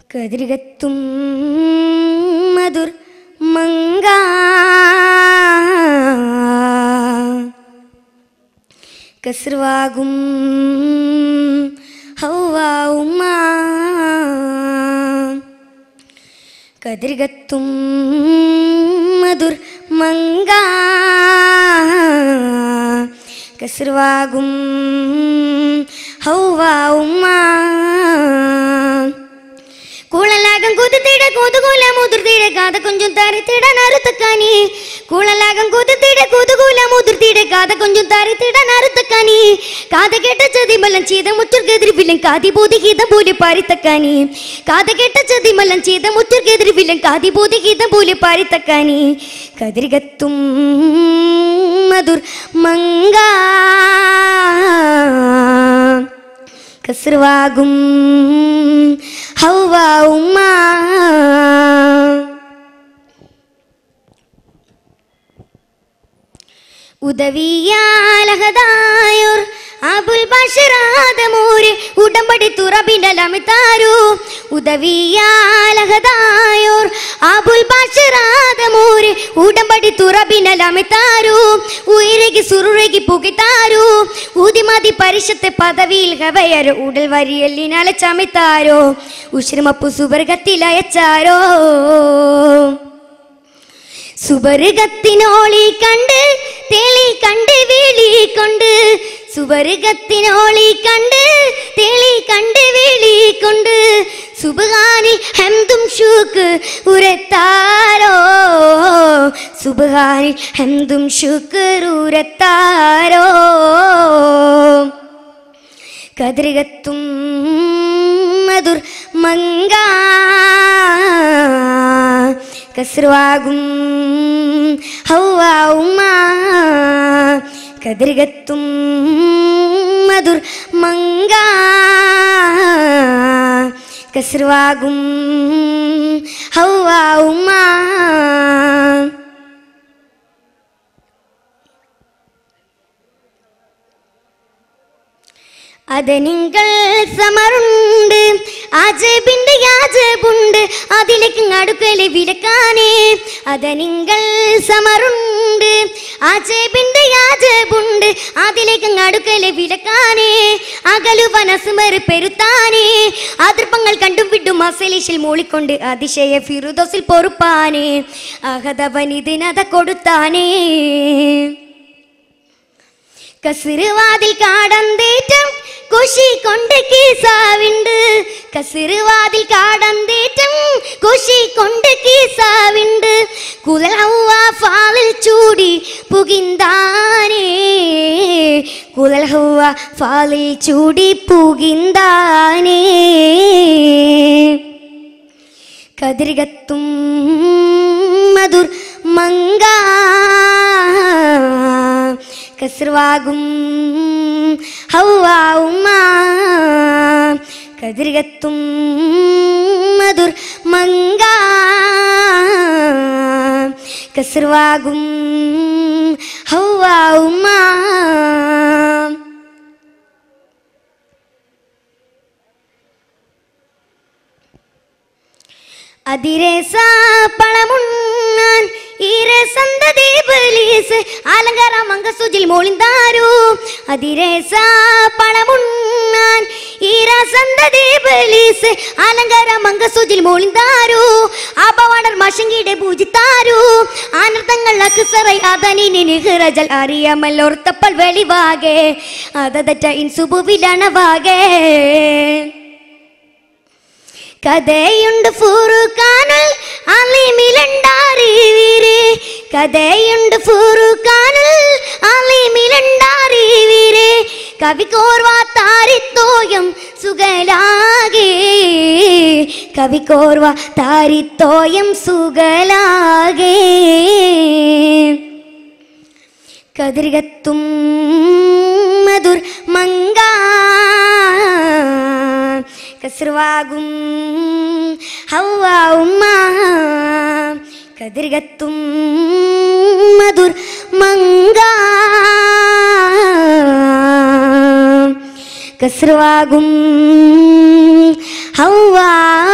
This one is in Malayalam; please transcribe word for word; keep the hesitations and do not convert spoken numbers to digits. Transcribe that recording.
കതിരികത്തും മധുർ മങ്ക കസ്രവാകും ഹൗവ ഉമ്മ കതിരികത്തും മധുർ മങ്ക കസ്രവാകും ഹൗവ ഉമ്മ കൂളലാകം കുതിത്തിട കൊതുകൂല മുതിർത്തിട കാത കൊഞ്ചും തരിത്തിട നറുത്തക്കാനി കൂളലാകം കുതിത്തിട കൊതുകൂല മുതിർത്തിട കാത കൊഞ്ചും തരിത്തിട നറുത്തക്കാനി കാത കേട്ട ചതിമല്ലം ചെയ്ത മുറ്റർക്കെതിരിവില്ലം കാതി ബോധി ഗീതം പോലെ പാരിത്തക്കാനി കാത കേട്ട ചതിമല്ലം ചെയ്ത മുറ്റർക്കെതിരിവില്ലം കാതി ബോധി ഗീതം പോലെ പാരിത്തക്കാനി കതിരികത്തും മധുർ മങ്ക കസ്രവാകും ഹൗവ ഉമ്മ ഉദവിയാലഹദായോർ അബുൽ ബഷറാദമൂര് ഉടമ്പടി തുറബിനലമിതാരു ഉദവിയാലഹദായോർ അബുൽ ബഷറാദമൂര് ഉടമ്പടി തുറബിനലമിതാരു ഉയരകി സുറുരകി പുകിതാരു ഊതിമതി പരിഷത്തെ പദവിയിൽ ഹവയർ ഉടൽ വരിയല്ലിനാലെ ചമിതാരോ ഉശ്രമപ്പു സുവർഗത്തിലയച്ചാരോ സുവർഗത്തിനോളി കണ്ട് തെളി കണ്ട് വിളി കൊണ്ട് സുവർഗത്തിനോളി കണ്ട് തെളി കണ്ട് വിളി കൊണ്ട് സുബ്ഹാനി ഹംദും ശുക്ർ ഉരത്താരോ സുബ്ഹാനി ഹംദും ശുക്ർ ഉരത്താരോ കതിരികത്തും മധുർ മങ്ക കസ്രവാകും ഹൗവ ഉമ്മ കതിരികത്തും മധുർ മങ്ക കസ്രവാകും ഹൗവ ഉമ്മ അതനിങ്ങൾ സമറുണ്ട് ആജബിന്റെ യാജബുണ്ട് അതിലേക്ക് അടുക്കല് വിലക്കാനേ അതനിങ്ങൾ സമറുണ്ട് ആജബിന്റെ യാജബുണ്ട് അതിലേക്ക് അടുക്കല് വിലക്കാനേ അകലു വനസുമർ പെരുത്താനേ അതിർപ്പങ്ങൾ കണ്ടും വിട്ടും അസലിഷിൽ മൂളിക്കൊണ്ട് അതിശയ ഫിറുദോസിൽ പൊറുപ്പാനേ അഹദവനിതിനത കൊടുത്താനേ കസിറുവാതിൽ കാടന്തേറ്റം കുശി കൊണ്ട് കീസാവിണ്ട് കസിറുവാതിൽ കാടന്തേറ്റം കുശി കൊണ്ട് കീസാവിണ്ട് കുലൽ ഹൗവ ഫാലിൽ ചൂടി പുകിന്താനേ കുലൽ ഹൗവ ഫാലിൽ ചൂടി പുകിന്താനേ കതിരികത്തും മധുർ മങ്ക കസ്രവാകും ഹൗവ ഉമ്മ കതിരികത്തും മധുർ മങ്ക കസ്രവാകും ഹൗവ ഉമ്മ അതിരേസ പളമുണ്ണാൻ അലങ്കാര മങ്ക സുജിൽ മോളിന്താരു അതിരേസ പളമുണ്ണാൻ അലങ്കാര മങ്ക സുജിൽ മോളിന്താരു ആപവാടർ മശങ്കിയുടെ പൂജിത്താരു ആനർത്തങ്ങൾ അക്സറൈ അതനിനി നിഹ്റജൽ അറിയാമല്ലോർത്തപ്പൽ വെളിവാകെ അതതറ്റ ഇൻസുബുവിലണവാകെ കഥയുണ്ട് ഫുറുഖാനുൽ അലീമിലണ്ടാറിവീരെ കഥയുണ്ട് ഫുറുഖാനുൽ അലീമിലണ്ടാറിവീരെ കവിക്കോർവ താരിത്തോയം സുഗലാകെ കവിക്കോർവ താരിത്തോയം സുഗലാകെ കതിരികത്തും മധുർ മങ്ക കസ്രവാകും ഹൗവ ഉമ്മ കതിരികത്തും മധുർ മങ്ക കസ്രവാകും ഹൗവ